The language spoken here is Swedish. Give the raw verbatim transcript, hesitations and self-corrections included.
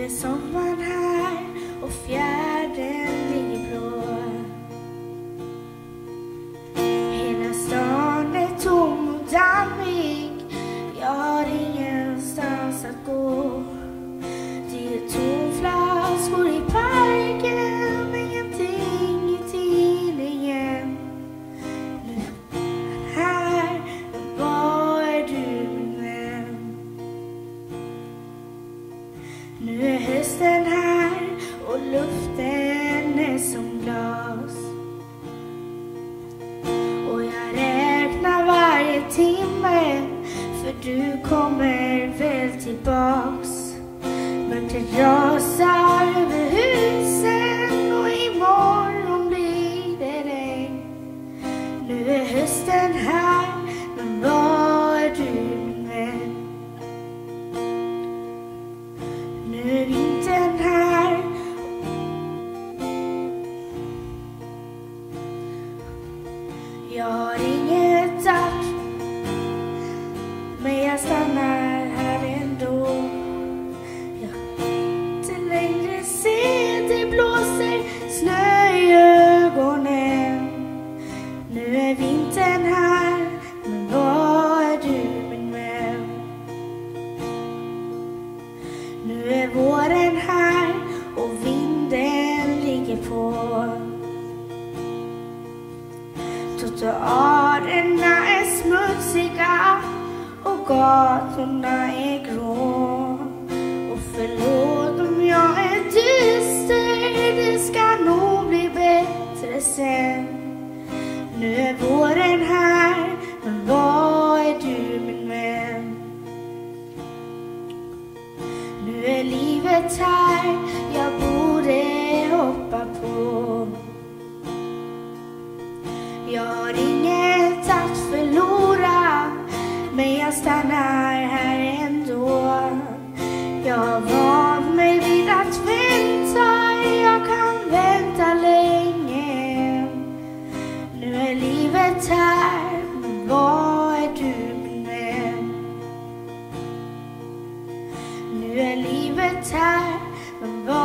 är sommaren här och fjärden ligger blå. Hela stan är tom och dammig. Jag har ingenstans att gå. Det är tomflaskor i parken, ingenting i tidningen. Nu är här, men var är du min vän? Nu är hösten här och luften är som glas. Och jag räknar varje timme, för du kommer väl tillbaks. Mörkret rasar över husen och imorgon blir det regn. Nu är hösten här, men var är du min vän? Nu är vintern här jag har inget att, men jag stannar här ändå. Jag inte längre ser, det blåser snö i ögonen. Nu är vintern här, men var är du min vän? Nu är våren här och vinden ligger på. Trottoarerna är smutsiga och gatorna är grå. Och förlåt om jag är dyster, det ska nog bli bättre sen. Nu är våren här, men var är du min vän? Nu är livet här, jag borde hoppa på. Jag har inget att förlora, men jag stannar här ändå. Jag har vant mig vid att vänta, jag kan vänta länge. Nu är livet här, men var är du min vän? Nu är livet här, men var